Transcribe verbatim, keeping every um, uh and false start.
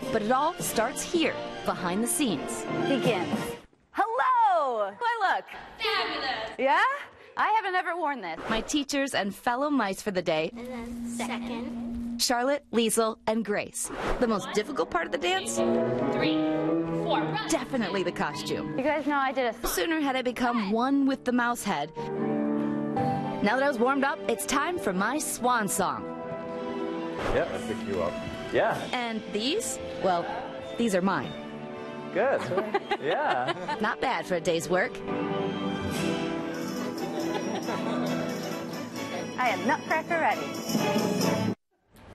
But it all starts here, behind the scenes. Begins. Hello! Why, look. Fabulous. Yeah? I haven't ever worn this. My teachers and fellow mice for the day, And then second. Charlotte, Liesel, and Grace. The most difficult part of the dance? Three. Four. Run. Definitely the costume. You guys know I did a... No sooner had I become one with the mouse head. Now that I was warmed up, it's time for my swan song. Yep, I pick you up. Yeah. And these? Well, these are mine. Good. Yeah. Not bad for a day's work. I am Nutcracker ready.